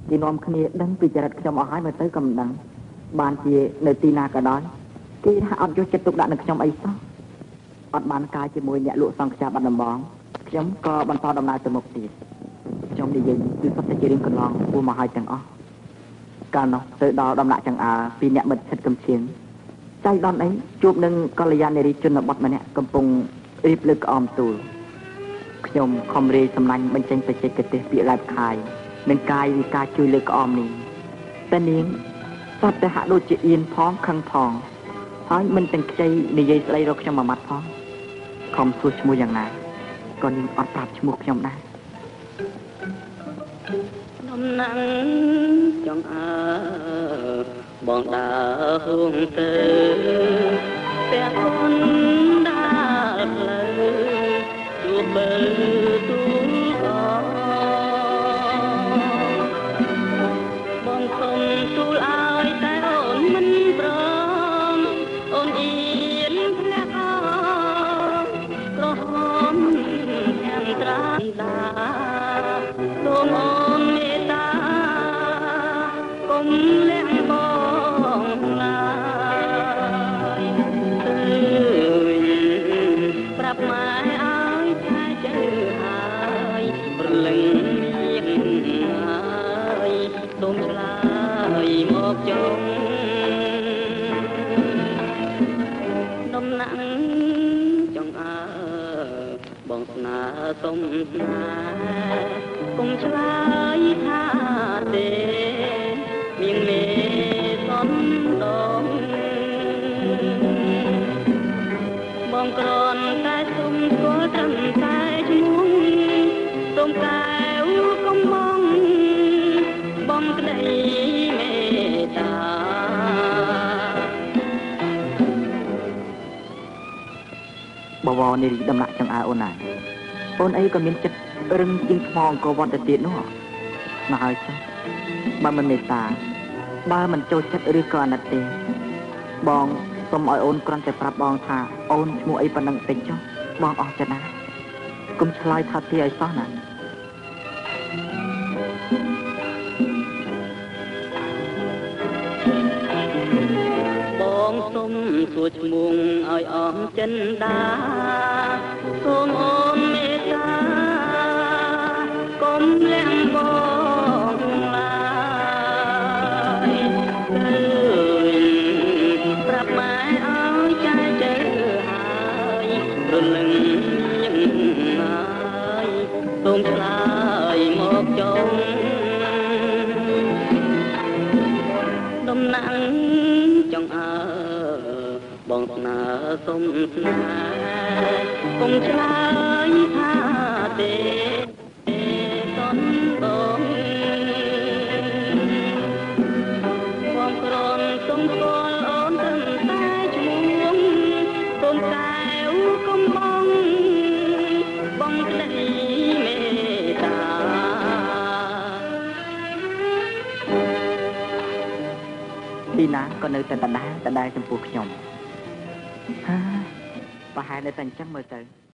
ទីនាំគ្នាដឹងពីចរិតខ្ញុំអស់ហើយមើលទៅក៏មិនដឹងបានជានៅទីណាក៏ដោយគេថាអត់យកចិត្តទុកដាក់នឹងខ្ញុំអីសោះអត់បានកាយជាមួយអ្នកលក់សង្ខ្យាបាត់ដំបងខ្ញុំក៏បន្តដំណើរទៅមុខទៀតខ្ញុំនិយាយគឺសុទ្ធតែជារឿងកន្លងពោះមកហើយទាំងអស់កាលនោះទៅដល់ដំណាក់ចង្អើពីអ្នកមិត្តសិទ្ធកំឈៀងចៃដនអីជួបនឹងកល្យានារីជនបទម្នាក់កំពុងរៀបលើកក្អមទូលខ្ញុំខំរាយសម្លាញ់បញ្ចេញបច្ចេកទេសពាក្យឡែបខាយនឹងកាយវិការជួយលើកក្អមនេះតែនាងសត្វតែហាក់ដូចជាអៀនផងខឹងផងហើយមិនទាំងខ្ចីនិយាយស្ដីរកខ្ញុំមួយម៉ាត់ផងខំសួរឈ្មោះយ៉ាងណាក៏នាងអត់ប្រាប់ឈ្មោះខ្ញុំដែរដំណាំងចង់អើបងដើរហួងទៅតែគុណដើរផ្លូវជួបបើទូលបងសុំទូលឲ្យតែអូនមិនព្រមអូនអៀនផ្នែកក្រហមទាំងត្រាំដាសូមអូនមេត្តាកុំលះបងឡើយប្រាប់ម៉ែឲ្យតែចេះហើយប្រលឹងមានហើយសូមឆ្លើយមកចុងដំណាំងចង់អើបងស្នេហ៍សុំស្នេហ៍កុំឆ្លើយថាទេមានមេសំដងបងគ្រាន់តែសុំស្គាល់ត្រឹមតែឈ្មោះសូមកែវកុំបងក្តីមេត្តាបវរនារីដំណាក់ចង្អើអូនណាអូនអីក៏មានចិត្តរឹងជាងថ្មអង្គរវត្តទៅទៀតនោះមកហើយចុះបើមិនមេត្តាបើមិនចូលចិត្តឬក៏អាណិតទេបងសូមឲ្យអូនគ្រាន់តែប្រាប់បងថាអូនឈ្មោះអីប៉ុណ្ណឹងតិចចុះបងអស់ចិត្តណាកុំឆ្លើយថាទីឲ្យសោះណាបងសុំសួរឈ្មោះឲ្យអស់ចិនដាសូមអូនមេត្តាកុំលះបងឡើយប្រាប់ម៉ែឲ្យចែកចេះហើយរលឹងយ៉ាងហើយសូមឆ្លើយមកចុងដំណាំងចង់អើបងស្នេហ៍សុំស្នេហ៍កុំឆ្លើយថាទេតន់បងបងគ្រាន់សុំស្គាល់អូនត្រឹមតែឈ្មោះសូមកែវកុំបងក្តីមេត្តាទីណាក៏នៅតែដដែលចំពោះខ្ញុំប្រហែលនៅតែអញ្ចឹងមើលទៅ